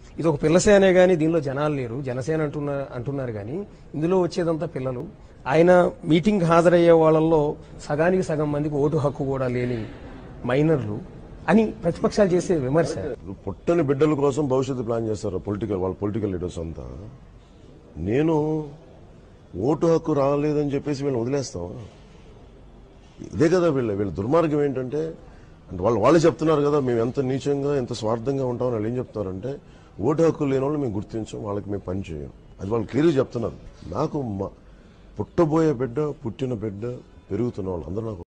ఇది ఒక పిల్లసేనే కానీ దీనిలో జనాలు లేరు, జనసేన అంటున్నారు కానీ ఇందులో వచ్చేదంతా పిల్లలు. ఆయన మీటింగ్ హాజరయ్యే వాళ్ళల్లో సగానికి సగం మందికి ఓటు హక్కు కూడా లేని మైనర్లు అని ప్రతిపక్షాలు చేసే విమర్శ. పుట్టని బిడ్డల కోసం భవిష్యత్తు ప్లాన్ చేస్తారు వాళ్ళ పొలిటికల్ లీడర్స్ అంతా. నేను ఓటు హక్కు రాలేదని చెప్పేసి వీళ్ళని వదిలేస్తాం. ఇదే కదా వీళ్ళ దుర్మార్గం ఏంటంటే, అంటే వాళ్ళే చెప్తున్నారు కదా మేము ఎంత నీచంగా ఎంత స్వార్థంగా ఉంటామని. వాళ్ళు ఏం చెప్తారంటే ఓటు హక్కు లేని వాళ్ళు మేము గుర్తించాం, వాళ్ళకి మేము పని చేయం. అది వాళ్ళు క్లియర్గా చెప్తున్నారు. నాకు పుట్టబోయే బిడ్డ, పుట్టిన బిడ్డ, పెరుగుతున్న వాళ్ళు అందరూ నాకు